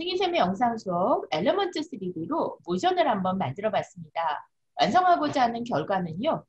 승희쌤의 영상 수업 엘리먼트 3D로 모션을 한번 만들어 봤습니다. 완성하고자 하는 결과는요.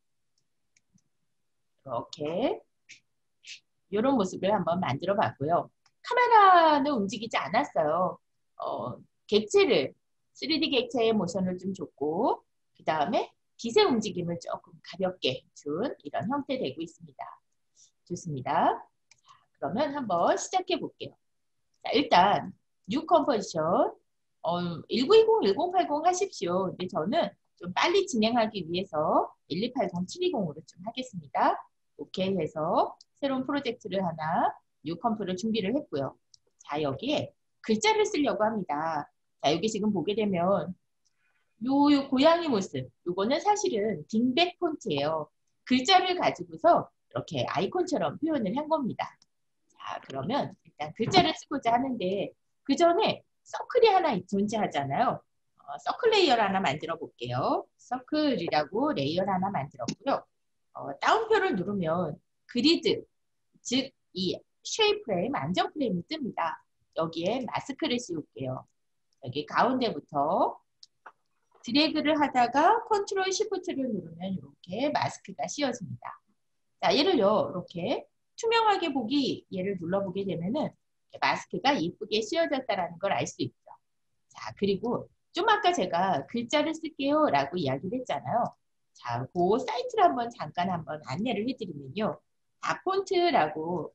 이렇게 이런 모습을 한번 만들어 봤고요. 카메라는 움직이지 않았어요. 객체를 3D 객체의 모션을 좀 줬고 그 다음에 빛의 움직임을 조금 가볍게 준 이런 형태 되고 있습니다. 좋습니다. 그러면 한번 시작해 볼게요. 자, 일단 뉴 컴포지션 1920, 1080 하십시오. 근데 저는 좀 빨리 진행하기 위해서 1280, 720으로 좀 하겠습니다. 오케이 해서 새로운 프로젝트를 하나 뉴 컴포를 준비를 했고요. 자, 여기에 글자를 쓰려고 합니다. 자, 여기 지금 보게 되면 요 고양이 모습, 요거는 사실은 딩백 폰트예요. 글자를 가지고서 이렇게 아이콘처럼 표현을 한 겁니다. 자, 그러면 일단 글자를 쓰고자 하는데 그 전에 서클이 하나 존재하잖아요. 서클 레이어를 하나 만들어 볼게요. 서클이라고 레이어를 하나 만들었고요. 다운표를 누르면 그리드, 즉 이 쉐입 프레임, 안정 프레임이 뜹니다. 여기에 마스크를 씌울게요. 여기 가운데부터 드래그를 하다가 컨트롤 시프트를 누르면 이렇게 마스크가 씌워집니다. 자, 얘를요, 이렇게 투명하게 보기 얘를 눌러보게 되면은 마스크가 이쁘게 씌워졌다는 걸 알 수 있죠. 자, 그리고 좀 아까 제가 글자를 쓸게요 라고 이야기를 했잖아요. 자, 그 사이트를 잠깐 안내를 해드리면요. 다폰트라고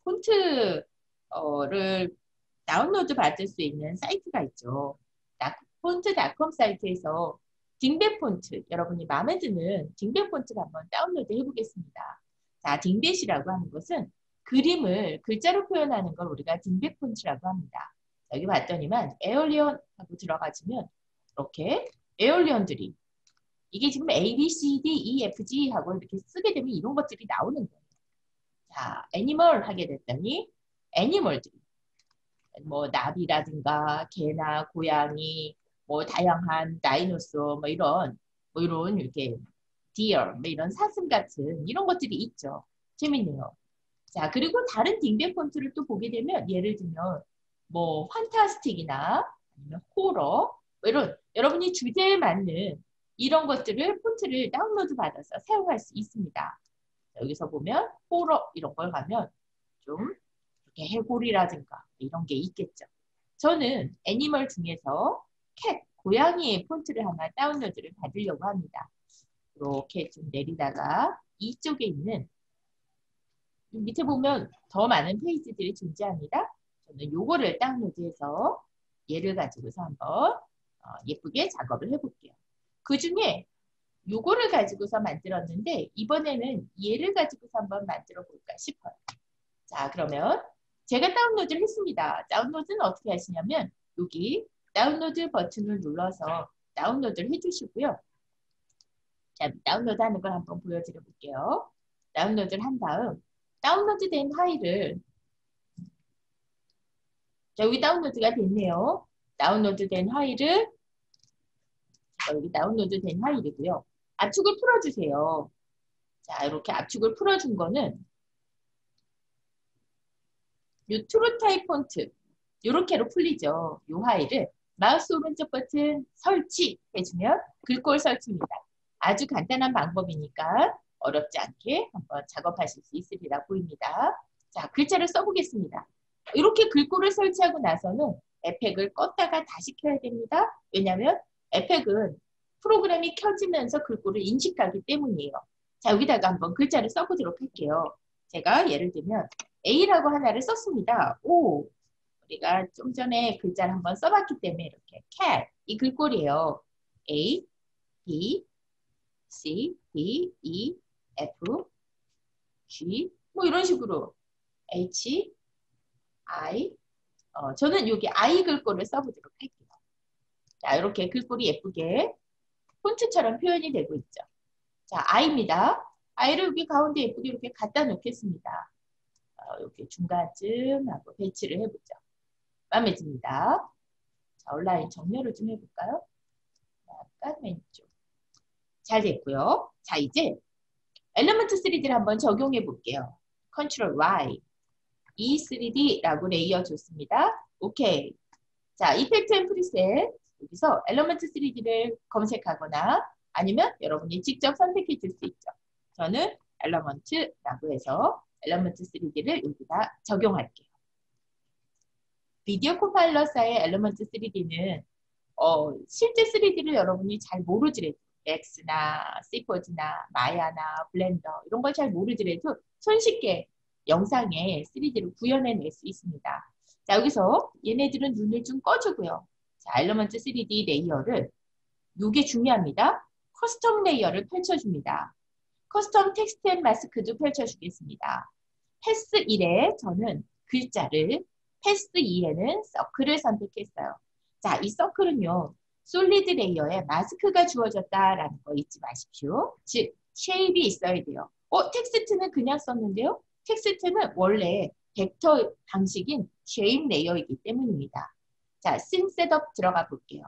폰트를 다운로드 받을 수 있는 사이트가 있죠. 폰트닷컴 사이트에서 딩벳 폰트, 여러분이 마음에 드는 딩벳 폰트를 한번 다운로드 해보겠습니다. 자, 딩벳이라고 하는 것은 그림을 글자로 표현하는 걸 우리가 딩벳 폰트라고 합니다. 여기 봤더니만 에얼리언 하고 들어가시면 이렇게 에얼리언들이 이게 지금 A, B, C, D, E, F, G 하고 이렇게 쓰게 되면 이런 것들이 나오는 거예요. 자, 애니멀 하게 됐더니 애니멀들이 뭐 나비라든가 개나 고양이 뭐 다양한 다이노소 뭐 이런 이렇게 디어 뭐 이런 사슴 같은 이런 것들이 있죠. 재밌네요. 자, 그리고 다른 딩백 폰트를 또 보게 되면 예를 들면 뭐 판타스틱이나 아니면 호러 뭐 이런 여러분이 주제에 맞는 이런 것들을 폰트를 다운로드 받아서 사용할 수 있습니다. 여기서 보면 호러 이런 걸 가면 좀 이렇게 해골이라든가 이런 게 있겠죠. 저는 애니멀 중에서 캣, 고양이의 폰트를 하나 다운로드를 받으려고 합니다. 이렇게 좀 내리다가 이쪽에 있는 밑에 보면 더 많은 페이지들이 존재합니다. 저는 요거를 다운로드해서 얘를 가지고서 한번 예쁘게 작업을 해볼게요. 그 중에 요거를 가지고서 만들었는데 이번에는 얘를 가지고서 한번 만들어 볼까 싶어요. 자, 그러면 제가 다운로드를 했습니다. 다운로드는 어떻게 하시냐면 여기 다운로드 버튼을 눌러서 다운로드를 해주시고요. 자, 다운로드 하는 걸 한번 보여드려 볼게요. 다운로드를 한 다음 다운로드된 파일을 자, 여기 다운로드가 됐네요. 다운로드된 파일을 여기 다운로드된 파일이고요. 압축을 풀어주세요. 자, 이렇게 압축을 풀어준 거는 이 트루타입 폰트 이렇게로 풀리죠. 이 파일을 마우스 오른쪽 버튼 설치해주면 글꼴 설치입니다. 아주 간단한 방법이니까 어렵지 않게 한번 작업하실 수 있으리라 보입니다. 자, 글자를 써보겠습니다. 이렇게 글꼴을 설치하고 나서는 에펙을 껐다가 다시 켜야 됩니다. 왜냐하면 에펙은 프로그램이 켜지면서 글꼴을 인식하기 때문이에요. 자, 여기다가 한번 글자를 써보도록 할게요. 제가 예를 들면 A라고 하나를 썼습니다. 오, 우리가 좀 전에 글자를 한번 써봤기 때문에 이렇게 cat 이 글꼴이에요. A, B, C, D, E, F, G 뭐 이런 식으로 H, I 저는 여기 I 글꼴을 써보도록 할게요. 자, 이렇게 글꼴이 예쁘게 폰트처럼 표현이 되고 있죠. 자, I입니다. I를 여기 가운데 예쁘게 이렇게 갖다 놓겠습니다. 이렇게 중간쯤 하고 배치를 해보죠. 마음에 듭니다. 자, 온라인 정렬을 좀 해볼까요? 약간 왼쪽. 잘 됐고요. 자, 이제 엘리먼트 3D를 한번 적용해 볼게요. 컨트롤 Y, E3D라고 레이어 줬습니다. 오케이. 자, 이펙트 앤 프리셋 여기서 엘리먼트 3D를 검색하거나 아니면 여러분이 직접 선택해 줄 수 있죠. 저는 엘리먼트라고 해서 엘리먼트 3D를 여기다 적용할게요. 비디오 컴파일러사의 엘리먼트 3D는 실제 3D를 여러분이 잘 모르더라도 맥스나 시포즈나 마야나 블렌더 이런 걸 잘 모르더라도 손쉽게 영상에 3D를 구현해낼 수 있습니다. 자, 여기서 얘네들은 눈을 좀 꺼주고요. 자, 엘리먼트 3D 레이어를 이게 중요합니다. 커스텀 레이어를 펼쳐줍니다. 커스텀 텍스트 앤 마스크도 펼쳐주겠습니다. 패스 1에 저는 글자를, 패스 2에는 서클을 선택했어요. 자, 이 서클은요. 솔리드 레이어에 마스크가 주어졌다라는 거 잊지 마십시오. 즉, 쉐입이 있어야 돼요. 텍스트는 그냥 썼는데요. 텍스트는 원래 벡터 방식인 쉐입 레이어이기 때문입니다. 자, 씬 셋업 들어가 볼게요.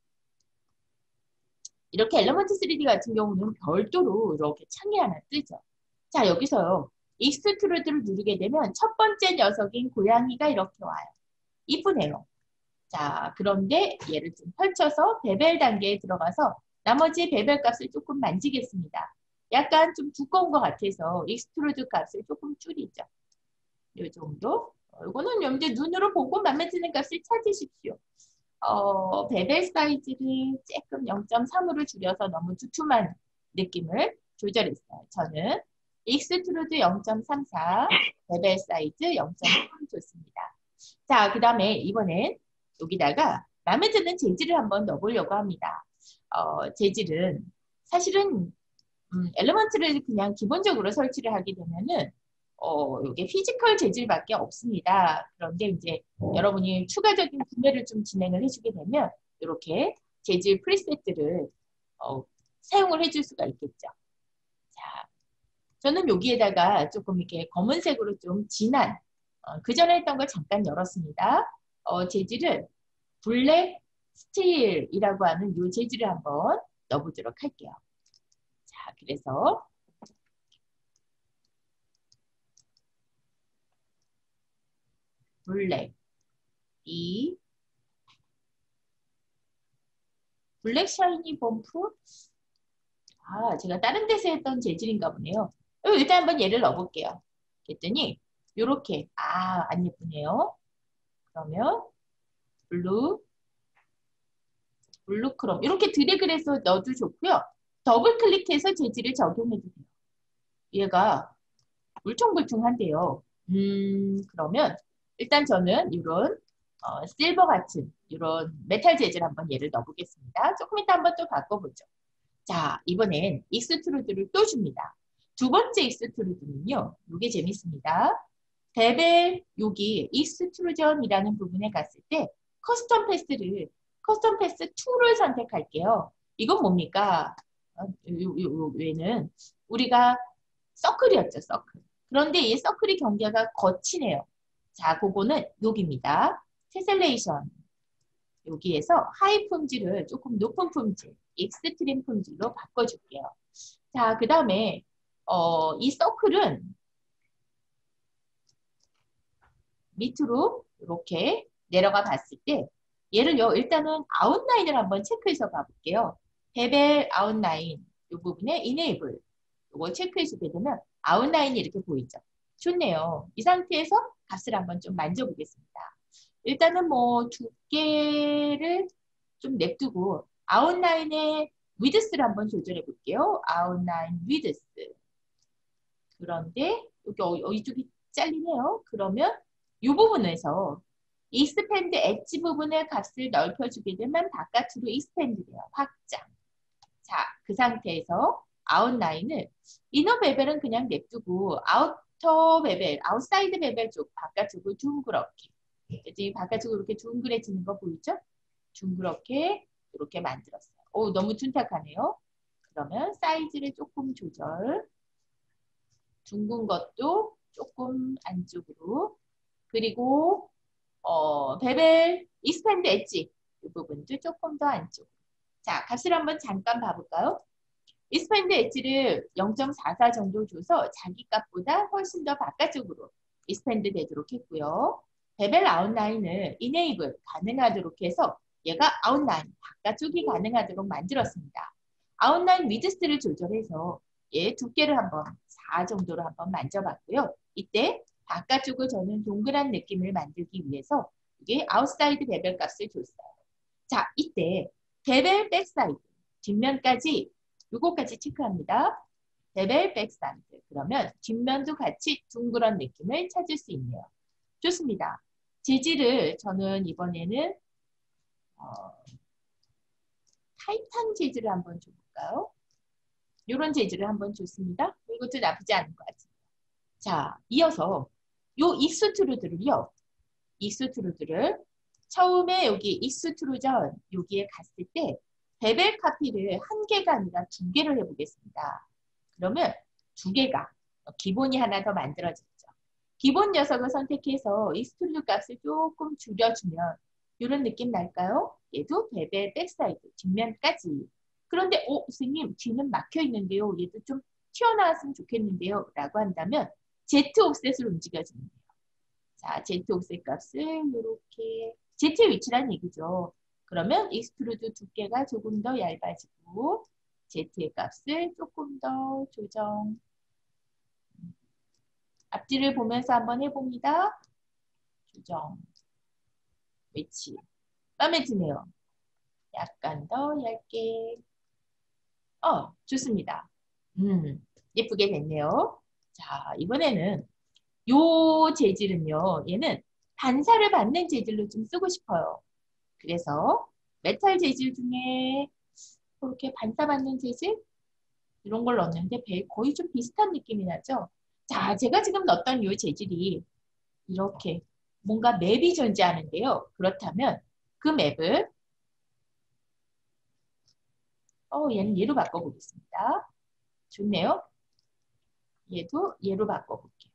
이렇게 엘리먼트 3D 같은 경우는 별도로 이렇게 창이 하나 뜨죠. 자, 여기서요. 익스트루드를 누르게 되면 첫 번째 녀석인 고양이가 이렇게 와요. 이쁘네요. 자, 그런데 얘를 좀 펼쳐서 베벨 단계에 들어가서 나머지 베벨 값을 조금 만지겠습니다. 약간 좀 두꺼운 것 같아서 익스트루드 값을 조금 줄이죠. 이 정도. 이거는 이제 눈으로 보고 맘에 드는 값을 찾으십시오. 베벨 사이즈를 조금 0.3으로 줄여서 너무 두툼한 느낌을 조절했어요. 저는 익스트루드 0.34, 베벨 사이즈 0.3 좋습니다. 자, 그 다음에 이번엔 여기다가 마음에 드는 재질을 한번 넣어보려고 합니다. 재질은 사실은 엘리먼트를 그냥 기본적으로 설치를 하게 되면은 이게 피지컬 재질밖에 없습니다. 그런데 이제 여러분이 추가적인 구매를 좀 진행을 해주게 되면 이렇게 재질 프리셋들을 사용을 해줄 수가 있겠죠. 자, 저는 여기에다가 조금 이렇게 검은색으로 좀 진한 그 전에 했던 걸 잠깐 열었습니다. 재질을 블랙 스틸이라고 하는 이 재질을 한번 넣어보도록 할게요. 자, 그래서 블랙 이 블랙 샤이니 범프 제가 다른 데서 했던 재질인가 보네요. 일단 한번 얘를 넣어볼게요. 그랬더니 요렇게 안 예쁘네요. 그러면 블루 크롬 이렇게 드래그를 해서 넣어도 좋고요. 더블 클릭해서 재질을 적용해도 돼요. 얘가 울퉁불퉁한데요. 그러면 일단 저는 이런 실버 같은 이런 메탈 재질 한번 얘를 넣어보겠습니다. 조금 이따 한번 또 바꿔보죠. 자, 이번엔 익스트루드를 또 줍니다. 두 번째 익스트루드는요. 이게 재밌습니다. 베벨 여기 익스트루전이라는 부분에 갔을 때 커스텀 패스 2를 선택할게요. 이건 뭡니까? 얘는 우리가 서클이었죠, 서클. 그런데 이 서클의 경계가 거치네요. 자, 그거는 여기입니다. 테셀레이션. 여기에서 하이 품질을 조금 높은 품질, 익스트림 품질로 바꿔줄게요. 자, 그 다음에 이 서클은 밑으로 이렇게 내려가 봤을 때 얘를요, 일단은 아웃라인을 한번 체크해서 가볼게요. 베벨 아웃라인 이 부분에 이네이블 이거 체크해주게 되면 아웃라인이 이렇게 보이죠. 좋네요. 이 상태에서 값을 한번 좀 만져보겠습니다. 일단은 뭐 두께를 좀 냅두고 아웃라인의 위드스를 한번 조절해 볼게요. 아웃라인 위드스. 그런데 여기 이쪽이 잘리네요. 그러면 이 부분에서 익스펜드 엣지 부분의 값을 넓혀주게 되면 바깥으로 익스펜드 돼요. 확장. 자, 그 상태에서 아웃라인을 이너 베벨은 그냥 냅두고 아우터 베벨, 아웃사이드 베벨 쪽 바깥쪽으로 둥그렇게 이제 바깥쪽으로 이렇게 둥그레지는 거 보이죠? 둥그렇게 이렇게 만들었어요. 너무 둔탁하네요. 그러면 사이즈를 조금 조절. 둥근 것도 조금 안쪽으로. 그리고 베벨 익스펜드 엣지 이 부분도 조금 더 안쪽으로. 자, 값을 한번 잠깐 봐볼까요? 익스펜드 엣지를 0.44 정도 줘서 자기 값보다 훨씬 더 바깥쪽으로 익스펜드 되도록 했고요. 베벨 아웃라인을 이네이블 가능하도록 해서 얘가 아웃라인 바깥쪽이 가능하도록 만들었습니다. 아웃라인 위드스를 조절해서 얘 두께를 한번 4 정도로 한번 만져봤고요. 이때 바깥쪽을 저는 동그란 느낌을 만들기 위해서 이게 아웃사이드 베벨 값을 줬어요. 자, 이때 베벨 백사이드 뒷면까지 요거까지 체크합니다. 베벨 백사이드 그러면 뒷면도 같이 둥그런 느낌을 찾을 수 있네요. 좋습니다. 재질을 저는 이번에는 타이탄 재질을 한번 줘볼까요? 이런 재질을 한번 줬습니다. 이것도 나쁘지 않은 것 같습니다. 자, 이어서 요 익스트루드를요. 익스트루드를 처음에 여기 익스트루전 여기에 갔을 때 베벨 카피를 한 개가 아니라 2개를 해보겠습니다. 그러면 2개가 기본이 하나 더 만들어졌죠. 기본 녀석을 선택해서 익스트루드 값을 조금 줄여주면 이런 느낌 날까요? 얘도 베벨 백사이드 뒷면까지. 그런데 선생님 뒤는 막혀 있는데요. 얘도 좀 튀어나왔으면 좋겠는데요. 라고 한다면 Z 옵셋을 움직여주면 돼요. 자, Z 옵셋 값을 이렇게 Z의 위치란 얘기죠. 그러면 익스트루드 두께가 조금 더 얇아지고 Z의 값을 조금 더 조정. 앞뒤를 보면서 한번 해봅니다. 조정. 위치. 마음에 드네요. 약간 더 얇게. 좋습니다. 예쁘게 됐네요. 자, 이번에는 요 재질은요. 얘는 반사를 받는 재질로 좀 쓰고 싶어요. 그래서 메탈 재질 중에 이렇게 반사받는 재질 이런 걸 넣었는데 거의 좀 비슷한 느낌이 나죠. 자, 제가 지금 넣었던 이 재질이 이렇게 뭔가 맵이 존재하는데요. 그렇다면 그 맵을 얘는 얘로 바꿔보겠습니다. 좋네요. 얘도 얘로 바꿔볼게요.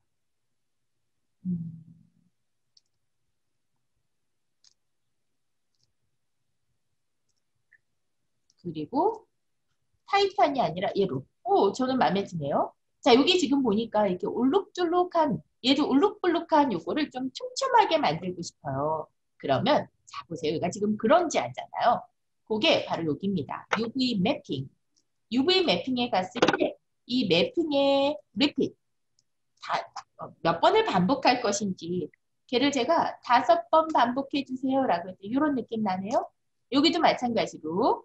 그리고 타이탄이 아니라 얘로. 저는 마음에 드네요. 자, 여기 지금 보니까 이렇게 울룩줄룩한, 얘도 울룩불룩한 요거를 좀 촘촘하게 만들고 싶어요. 그러면, 자, 보세요. 얘가 지금 그런지 하잖아요. 그게 바로 여기입니다. UV 매핑. UV 매핑에 갔을 때, 이 매핑의 리핏, 몇 번을 반복할 것인지, 걔를 제가 5번 반복해 주세요라고 해서 이런 느낌 나네요. 여기도 마찬가지로,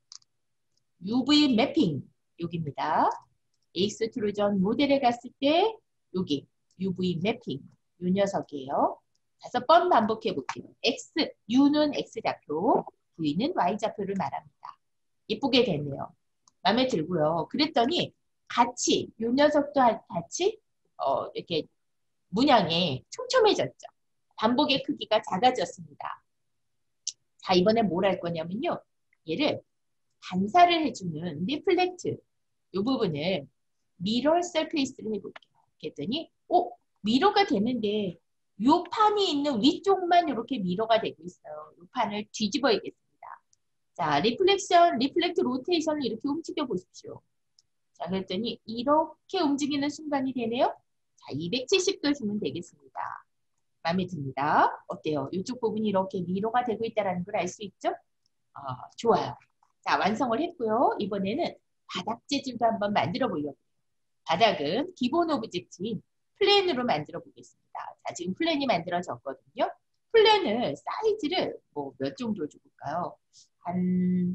UV 매핑 여기입니다. 익스트루전 모델에 갔을 때 여기 UV 매핑 이 녀석이에요. 5번 반복해 볼게요. U는 X좌표, V는 Y좌표를 말합니다. 예쁘게 됐네요. 마음에 들고요. 그랬더니 같이 이 녀석도 같이 이렇게 문양이 촘촘해졌죠. 반복의 크기가 작아졌습니다. 자, 이번에 뭘 할 거냐면요. 얘를 반사를 해주는 리플렉트 이 부분을 미러 서페이스를 해볼게요. 그랬더니 미러가 되는데 이 판이 있는 위쪽만 이렇게 미러가 되고 있어요. 이 판을 뒤집어야겠습니다. 자, 리플렉트 로테이션을 이렇게 움직여 보십시오. 자, 그랬더니 이렇게 움직이는 순간이 되네요. 자, 270도 주면 되겠습니다. 마음에 듭니다. 어때요? 이쪽 부분이 이렇게 미러가 되고 있다는 걸 알 수 있죠? 좋아요. 자, 완성을 했고요. 이번에는 바닥 재질도 한번 만들어 보려고 해요. 바닥은 기본 오브젝트인 플랜으로 만들어 보겠습니다. 자, 지금 플랜이 만들어졌거든요. 플랜을 사이즈를 몇 정도 줘볼까요? 한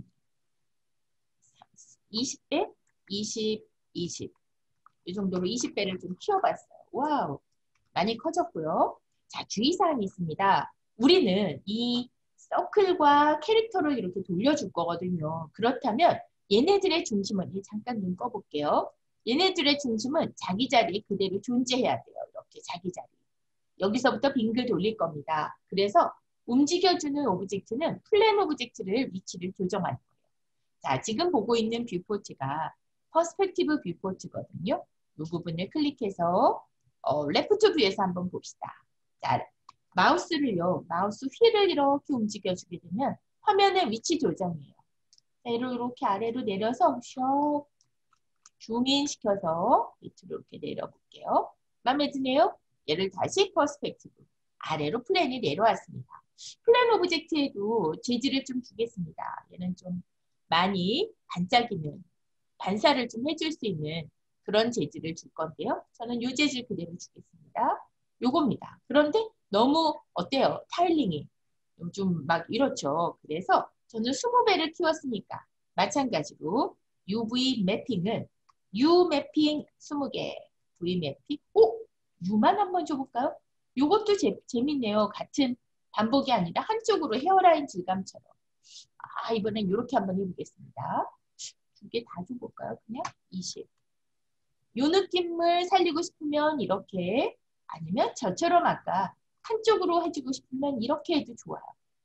20배? 20, 20. 이 정도로 20배를 좀 키워봤어요. 와우, 많이 커졌고요. 자, 주의사항이 있습니다. 우리는 이 서클과 캐릭터를 이렇게 돌려줄 거거든요. 그렇다면 얘네들의 중심은 잠깐 눈 꺼볼게요. 얘네들의 중심은 자기 자리에 그대로 존재해야 돼요. 이렇게 자기 자리. 여기서부터 빙글 돌릴 겁니다. 그래서 움직여주는 오브젝트는 플랜 오브젝트를 위치를 조정하는 거예요. 자, 지금 보고 있는 뷰포트가 퍼스펙티브 뷰포트거든요. 이 부분을 클릭해서 레프트 뷰에서 한번 봅시다. 자, 마우스를요, 마우스 휠을 이렇게 움직여주게 되면 화면의 위치 조정이에요. 자, 이렇게 아래로 내려서 슉 줌인 시켜서 밑으로 이렇게 내려볼게요. 마음에 드네요? 얘를 다시 퍼스펙티브. 아래로 플랜이 내려왔습니다. 플랜 오브젝트에도 재질을 좀 주겠습니다. 얘는 좀 많이 반짝이는, 반사를 좀 해줄 수 있는 그런 재질을 줄 건데요. 저는 이 재질 그대로 주겠습니다. 요겁니다. 그런데 너무 어때요? 타일링이 좀 막 이렇죠. 그래서 저는 20배를 키웠으니까 마찬가지로 UV 매핑은 U 매핑 20개, V 매핑, U만 한번 줘볼까요? 요것도 재밌네요. 같은 반복이 아니라 한쪽으로 헤어라인 질감처럼. 이번엔 이렇게 한번 해보겠습니다. 두 개 다 줘볼까요? 그냥 20. 요 느낌을 살리고 싶으면 이렇게, 아니면 저처럼 아까 한쪽으로 해주고 싶으면 이렇게 해도 좋아요.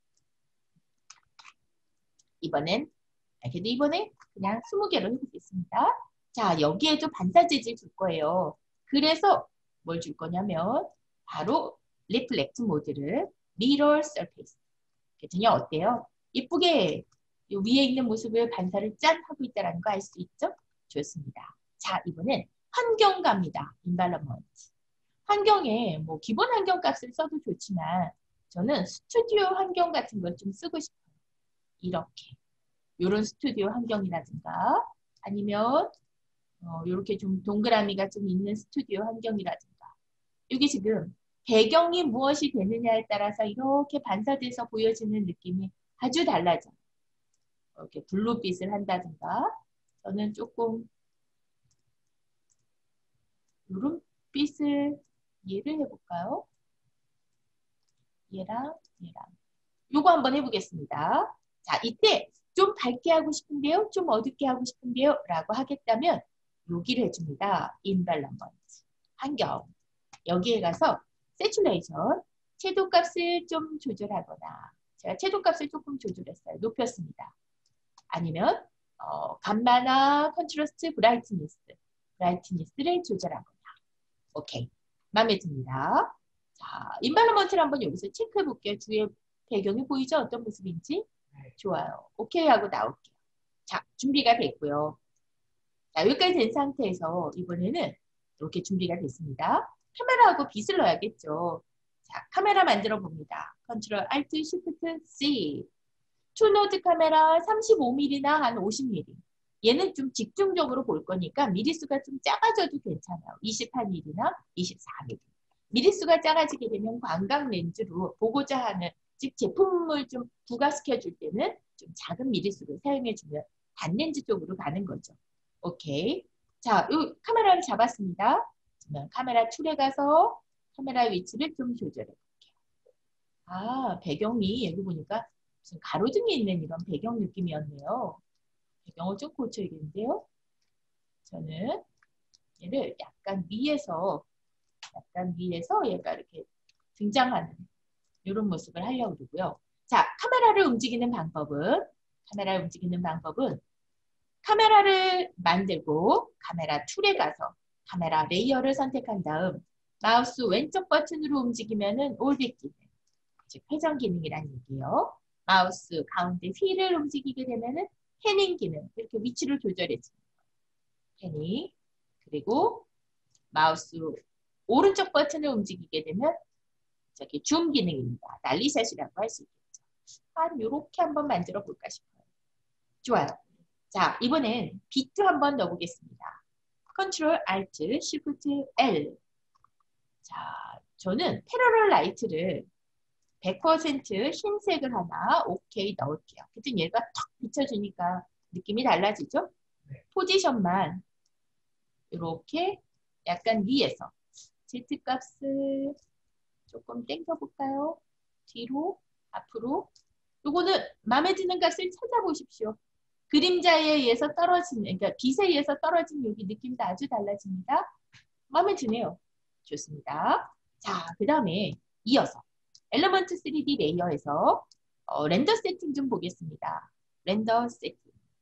그래도 이번에 그냥 20개로 해보겠습니다. 자, 여기에도 반사 재질 줄 거예요. 그래서 뭘 줄 거냐면 바로 리플렉트 모드를 미러 서페이스. 그랬더니 어때요? 이쁘게 요 위에 있는 모습을 반사를 짠 하고 있다는 거 알 수 있죠? 좋습니다. 자, 이번엔 환경갑니다. 인발런먼트. 환경에 뭐 기본 환경 값을 써도 좋지만 저는 스튜디오 환경 같은 걸 좀 쓰고 싶어요. 이렇게. 요런 스튜디오 환경이라든가 아니면 이렇게 좀 동그라미가 좀 있는 스튜디오 환경이라든가 이게 지금 배경이 무엇이 되느냐에 따라서 이렇게 반사돼서 보여지는 느낌이 아주 달라져요. 이렇게 블루빛을 한다든가 저는 조금 이런 빛을 얘를 해볼까요? 얘랑 요거 한번 해보겠습니다. 자, 이때 좀 밝게 하고 싶은데요? 좀 어둡게 하고 싶은데요? 라고 하겠다면 여기를 해줍니다. 인발런먼트. 환경. 여기에 가서 세츄레이션. 채도 값을 좀 조절하거나 제가 채도 값을 조금 조절했어요. 높였습니다. 아니면 감마나 컨트라스트 브라이트니스를 조절하거나. 오케이. 마음에 듭니다. 자, 인발런먼트를 한번 여기서 체크해 볼게요. 뒤에 배경이 보이죠? 어떤 모습인지? 좋아요. 오케이 하고 나올게요. 자, 준비가 됐고요. 자, 여기까지 된 상태에서 이번에는 이렇게 준비가 됐습니다. 카메라하고 빛을 넣어야겠죠. 자, 카메라 만들어 봅니다. 컨트롤 Alt Shift C. 투노드 카메라 35mm나 한 50mm. 얘는 좀 집중적으로 볼 거니까 미리수가 좀 작아져도 괜찮아요. 28mm나 24mm. 미리수가 작아지게 되면 광각 렌즈로 보고자 하는, 즉 제품을 좀 부각시켜 줄 때는 좀 작은 미리수를 사용해 주면 단렌즈 쪽으로 가는 거죠. 오케이. 자, 요 카메라를 잡았습니다. 그러면 카메라 툴에 가서 카메라 위치를 좀 조절해 볼게요. 배경이 여기 보니까 무슨 가로등이 있는 이런 배경 느낌이었네요. 배경을 좀 고쳐야겠는데요. 저는 얘를 약간 위에서 얘가 이렇게 등장하는 이런 모습을 하려고 그러고요. 자, 카메라를 움직이는 방법은 카메라를 만들고 카메라 툴에 가서 카메라 레이어를 선택한 다음 마우스 왼쪽 버튼으로 움직이면은 올백 기능, 즉 회전 기능이라는 얘기예요. 마우스 가운데 휠을 움직이게 되면은 패닝 기능, 이렇게 위치를 조절해 주는 거예요. 패닝. 그리고 마우스 오른쪽 버튼을 움직이게 되면 저기 줌 기능입니다. 난리샷이라고 할 수 있겠죠. 이렇게 한번 만들어 볼까 싶어요. 좋아요. 자, 이번엔 비트 한번 넣어보겠습니다. 컨트롤 Alt Shift L. 자, 저는 패러럴 라이트를 100% 흰색을 하나 오케이 넣을게요. 그랬더니 얘가 탁 비춰주니까 느낌이 달라지죠? 포지션만 이렇게 약간 위에서 Z값을 조금 당겨볼까요? 뒤로, 앞으로. 요거는 마음에 드는 값을 찾아보십시오. 그림자에 의해서 떨어지는, 그러니까 빛에 의해서 떨어진 여기 느낌도 아주 달라집니다. 마음에 드네요. 좋습니다. 자, 그 다음에 이어서 엘리먼트 3D 레이어에서 렌더 세팅 좀 보겠습니다. 렌더 세팅.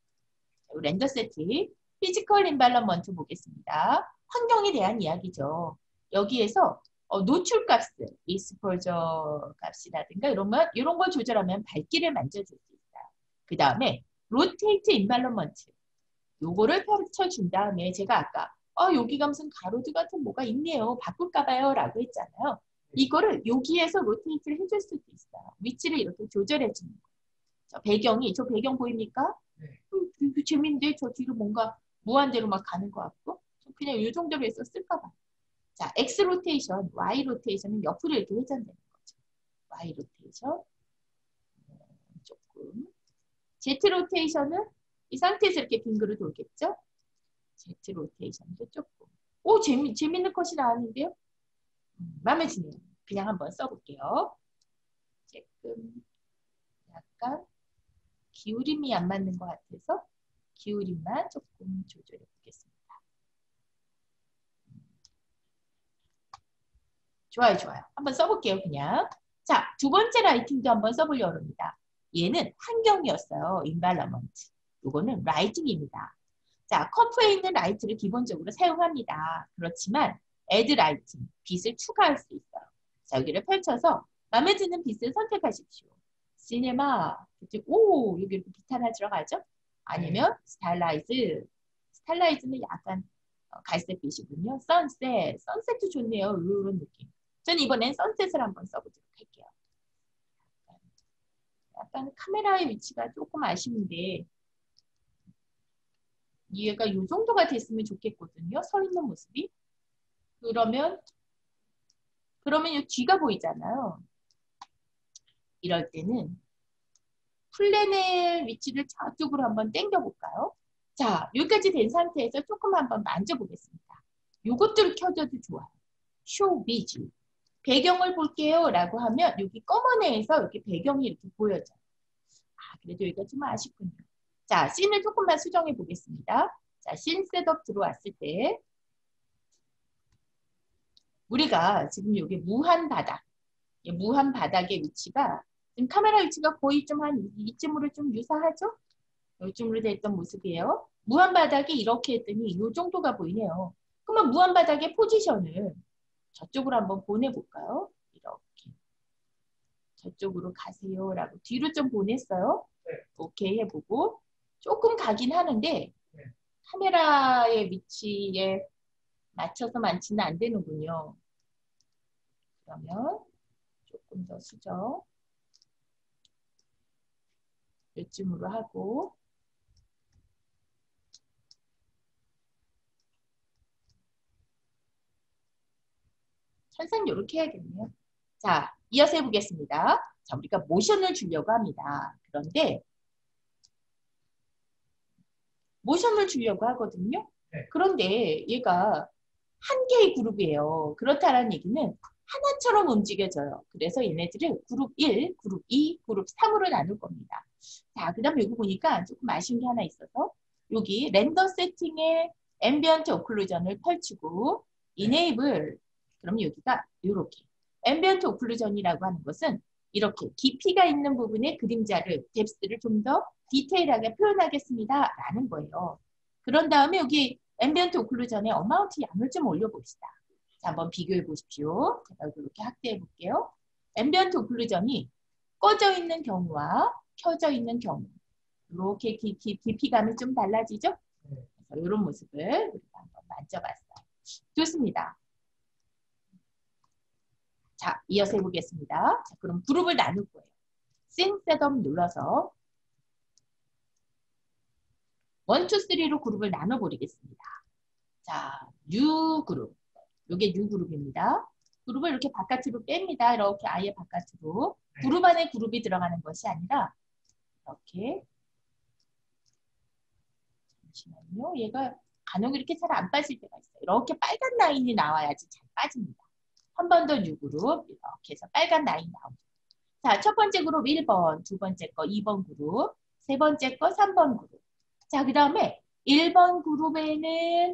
피지컬 인발런먼트 보겠습니다. 환경에 대한 이야기죠. 여기에서 노출 값을, 익스포저 값이라든가 이런 걸 조절하면 밝기를 만져줄 수 있어요. 그 다음에 로테이트 인발런먼트. 요거를 펼쳐준 다음에 제가 아까 여기가 무슨 가로등 같은 뭐가 있네요. 바꿀까 봐요 라고 했잖아요. 이거를 여기에서 로테이트를 해줄 수도 있어요. 위치를 이렇게 조절해 주는 거예요. 저 배경 보입니까? 재밌는데 저 뒤로 뭔가 무한대로 막 가는 것 같고 그냥 이 정도로 해서 쓸까 봐. 자, X 로테이션, Y 로테이션은 옆으로 이렇게 회전되는 거죠. Y 로테이션 조금. Z 로테이션은 이 상태에서 이렇게 빙그로 돌겠죠? Z 로테이션도 조금. 오, 재밌는 컷이 나왔는데요? 마음에 드네요. 그냥 한번 써볼게요. 조금 약간 기울임이 안 맞는 것 같아서 기울임만 조금 조절해 보겠습니다. 좋아요, 좋아요. 한번 써볼게요, 그냥. 자, 두 번째 라이팅도 한번 써보려고 합니다. 얘는 환경이었어요. environment. 이거는 라이팅입니다. 자, 컴프에 있는 라이트를 기본적으로 사용합니다. 그렇지만 add 라이팅, 빛을 추가할 수 있어요. 자, 여기를 펼쳐서 마음에 드는 빛을 선택하십시오. 시네마, 오, 여기 이렇게 빛 하나 들어가죠? 아니면 스타일라이즈, 스타일라이즈는 약간 갈색빛이군요. 선셋, 선셋도 좋네요. 이런 느낌. 저는 이번엔 선셋을 한번 써보도록 할게요. 약간 카메라의 위치가 조금 아쉬운데 얘가 이 정도가 됐으면 좋겠거든요. 서 있는 모습이. 그러면 이 뒤가 보이잖아요. 이럴 때는 플래넬 위치를 저쪽으로 한번 당겨볼까요? 자, 여기까지 된 상태에서 조금 한번 만져보겠습니다. 요것들을 켜줘도 좋아요. 쇼 비즈. 배경을 볼게요 라고 하면 여기 검은 애에서 이렇게 배경이 이렇게 보여져요. 아, 그래도 여기가 좀 아쉽군요. 자, 씬을 조금만 수정해 보겠습니다. 자, 씬 셋업 들어왔을 때 우리가 지금 여기 무한 바닥, 무한 바닥의 위치가 지금 카메라 위치가 거의 좀 한 이쯤으로 좀 유사하죠? 이쯤으로 됐던 모습이에요. 무한 바닥이 이렇게 했더니 이 정도가 보이네요. 그러면 무한 바닥의 포지션을 저쪽으로 한번 보내볼까요? 이렇게. 저쪽으로 가세요라고 뒤로 좀 보냈어요. 네. 오케이 해보고 조금 가긴 하는데 네. 카메라의 위치에 맞춰서 많지는 안 되는군요. 그러면 조금 더 수정. 이쯤으로 하고 천상 이렇게 해야겠네요. 자, 이어서 해보겠습니다. 자, 우리가 모션을 주려고 합니다. 그런데 모션을 주려고 하거든요. 네. 그런데 얘가 한 개의 그룹이에요. 그렇다는 얘기는 하나처럼 움직여져요. 그래서 얘네들을 그룹 1, 그룹 2, 그룹 3으로 나눌 겁니다. 자, 그 다음에 여기 보니까 조금 아쉬운 게 하나 있어서 여기 렌더 세팅에 앰비언트 오클루전을 펼치고 이네이블 그럼 여기가 이렇게 앰비언트 오클루전이라고 하는 것은 이렇게 깊이가 있는 부분의 그림자를 뎁스를 좀 더 디테일하게 표현하겠습니다 라는 거예요. 그런 다음에 여기 앰비언트 오클루전의 어마운트 양을 좀 올려봅시다. 자, 한번 비교해 보십시오. 제가 이렇게 확대해 볼게요. 앰비언트 오클루전이 꺼져 있는 경우와 켜져 있는 경우 이렇게 깊이감이 좀 달라지죠? 그래서 이런 모습을 우리가 한번 만져봤어요. 좋습니다. 자, 이어서 해보겠습니다. 자, 그럼 그룹을 나눌 거예요. 씬 셋업 눌러서 1, 2, 3로 그룹을 나눠버리겠습니다. 자, 뉴 그룹. 이게 뉴 그룹입니다. 그룹을 이렇게 바깥으로 뺍니다. 이렇게 아예 바깥으로. 그룹 안에 그룹이 들어가는 것이 아니라 이렇게 잠시만요. 얘가 간혹 이렇게 잘 안 빠질 때가 있어요. 이렇게 빨간 라인이 나와야지 잘 빠집니다. 한 번 더 뉴 그룹 이렇게 해서 빨간 라인 나오죠. 자, 첫 번째 그룹 1번, 두 번째 거 2번 그룹, 세 번째 거 3번 그룹. 자, 그 다음에 1번 그룹에는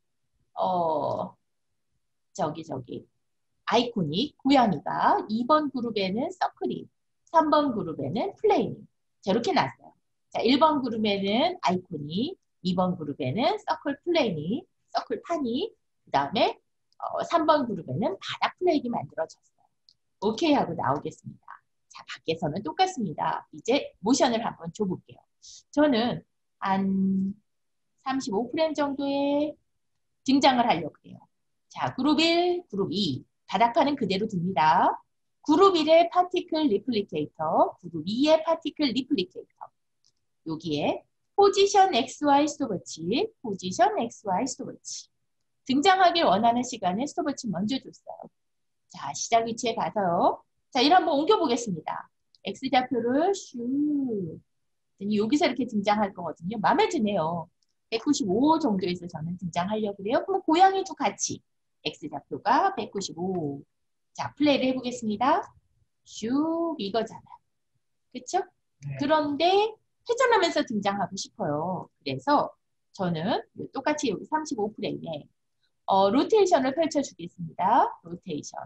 저기 아이코닉 고양이가 2번 그룹에는 서클이 3번 그룹에는 플레이니 자, 이렇게 났어요. 자, 1번 그룹에는 아이코닉 2번 그룹에는 서클 플레이니 서클 판이 그 다음에 3번 그룹에는 바닥 플레이니 만들어졌어요. 오케이 하고 나오겠습니다. 자, 밖에서는 똑같습니다. 이제 모션을 한번 줘볼게요. 저는 한 35프레임 정도의 등장을 하려고 해요. 자, 그룹 1, 그룹 2. 바닥판은 그대로 둡니다. 그룹 1의 파티클 리플리케이터, 그룹 2의 파티클 리플리케이터. 여기에 포지션 XY 스톱워치, 포지션 XY 스톱워치. 등장하길 원하는 시간에 스톱워치 먼저 줬어요. 자, 시작 위치에 가서요. 자, 이를 한번 옮겨보겠습니다. X좌표를 슉. 여기서 이렇게 등장할 거거든요. 마음에 드네요. 195 정도에서 저는 등장하려고 그래요. 그럼 고양이도 같이. X좌표가 195. 자, 플레이를 해보겠습니다. 슉, 이거잖아요. 그쵸? 네. 그런데 회전하면서 등장하고 싶어요. 그래서 저는 똑같이 여기 35프레임에 로테이션을 펼쳐주겠습니다. 로테이션.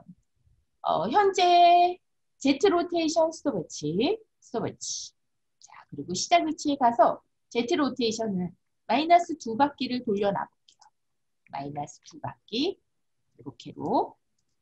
현재 Z 로테이션 스톱워치. 자, 그리고 시작 위치에 가서 Z 로테이션을 마이너스 2바퀴를 돌려놔볼게요. 마이너스 2바퀴. 이렇게로.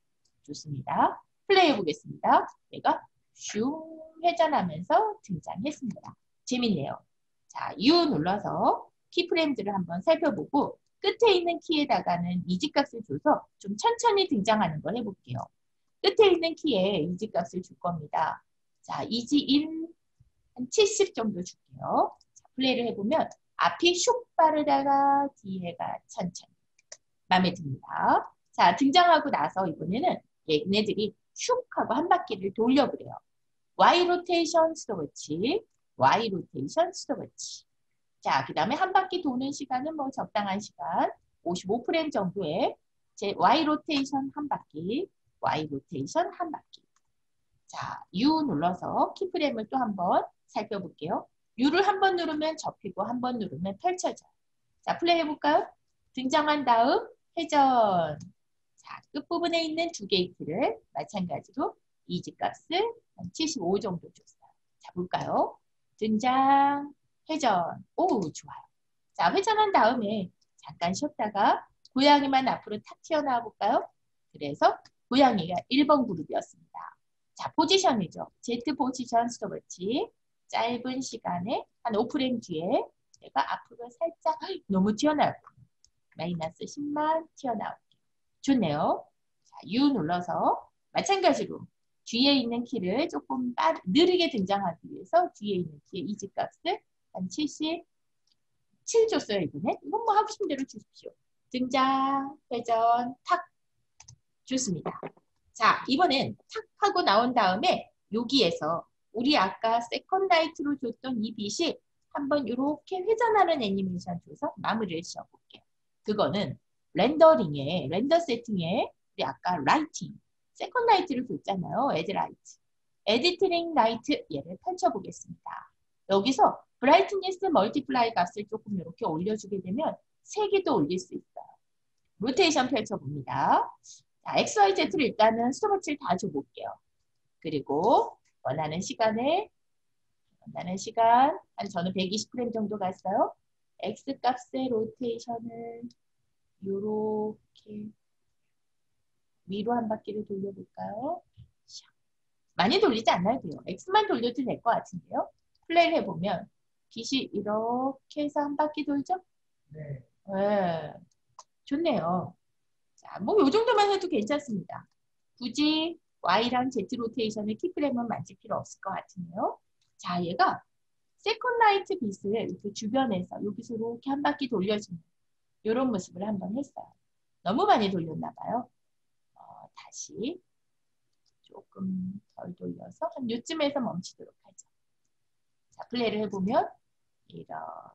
좋습니다. 플레이 해보겠습니다. 얘가 슝 회전하면서 등장했습니다. 재밌네요. 자, U 눌러서 키프레임들을 한번 살펴보고 끝에 있는 키에다가는 이지값을 줘서 좀 천천히 등장하는 걸 해볼게요. 끝에 있는 키에 이지값을 줄 겁니다. 자, 이지 1, 한 70 정도 줄게요. 자, 플레이를 해보면 앞이 슉 빠르다가 뒤에가 천천히. 마음에 듭니다. 자, 등장하고 나서 이번에는 얘네들이 슉 하고 한 바퀴를 돌려보래요. Y 로테이션 스톱워치, Y 로테이션 스톱워치. 자, 그 다음에 한 바퀴 도는 시간은 뭐 적당한 시간, 55프레임 정도에 제 Y 로테이션 한 바퀴, Y 로테이션 한 바퀴. 자, U 눌러서 키프레임을 또 한번 살펴볼게요. U를 한 번 누르면 접히고 한 번 누르면 펼쳐져요. 자, 플레이 해볼까요? 등장한 다음 회전. 자, 끝부분에 있는 두 개의 키를 마찬가지로 이지값을 한 75 정도 줬어요. 자, 볼까요? 등장, 회전. 오, 좋아요. 자, 회전한 다음에 잠깐 쉬었다가 고양이만 앞으로 탁 튀어나와 볼까요? 그래서 고양이가 1번 그룹이었습니다. 자, 포지션이죠. Z 포지션 스톱워치. 짧은 시간에 한 5프레임 뒤에 내가 앞으로 살짝 너무 튀어나왔고 마이너스 10만 튀어나올게요. 좋네요. 자, U 눌러서 마찬가지로 뒤에 있는 키를 조금 느리게 등장하기 위해서 뒤에 있는 키의 이지값을 한 77 줬어요, 이번에. 이건 뭐 하고 싶은 대로 주십시오. 등장, 회전, 탁. 좋습니다. 자, 이번엔 탁 하고 나온 다음에 여기에서 우리 아까 세컨 라이트로 줬던 이 빛이 한번 이렇게 회전하는 애니메이션 줘서 마무리를 지어볼게요. 그거는 렌더 세팅에 우리 아까 라이팅, 세컨 라이트를 줬잖아요. 애드 라이트. 에디트링 라이트 얘를 펼쳐보겠습니다. 여기서 브라이트니스 멀티플라이 값을 조금 이렇게 올려주게 되면 3개도 올릴 수 있어요. 로테이션 펼쳐봅니다. 자, XYZ를 일단은 스톱워치를 다 줘볼게요. 그리고 원하는 시간, 한 저는 120프레임 정도 갔어요. X값의 로테이션을 요렇게 위로 한 바퀴를 돌려볼까요? 많이 돌리지 않아도 돼요. X만 돌려도 될 것 같은데요. 플레이를 해보면 빛이 이렇게 해서 한 바퀴 돌죠? 네. 네. 좋네요. 자, 뭐 요 정도만 해도 괜찮습니다. 굳이 Y랑 Z 로테이션을 키프레임은 만질 필요 없을 것 같은데요. 자, 얘가 세컨 라이트 빛을 이렇게 주변에서 여기서 이렇게 한 바퀴 돌려주는 이런 모습을 한번 했어요. 너무 많이 돌렸나 봐요. 다시 조금 덜 돌려서 한 요쯤에서 멈추도록 하죠. 자, 플레이를 해보면 이렇게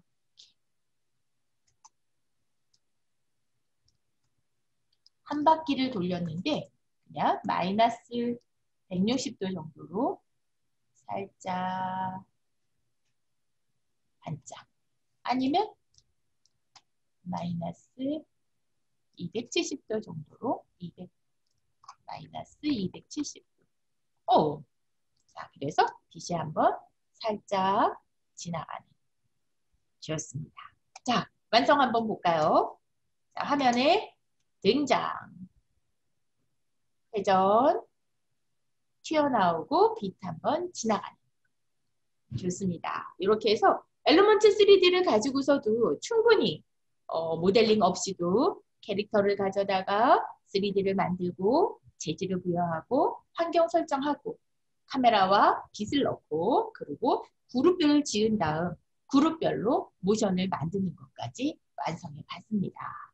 한 바퀴를 돌렸는데 그냥 마이너스 160도 정도로 살짝 반짝 아니면 마이너스 270도 정도로 마이너스 270도. 오, 자, 그래서 빛이 한번 살짝 지나가는. 좋습니다. 자, 완성 한번 볼까요? 자, 화면에 등장, 회전, 튀어나오고 빛 한번 지나가는. 좋습니다. 이렇게 해서 엘리먼트 3D를 가지고서도 충분히 모델링 없이도 캐릭터를 가져다가 3D를 만들고 재질을 부여하고 환경 설정하고 카메라와 빛을 넣고 그리고 그룹별을 지은 다음 그룹별로 모션을 만드는 것까지 완성해 봤습니다.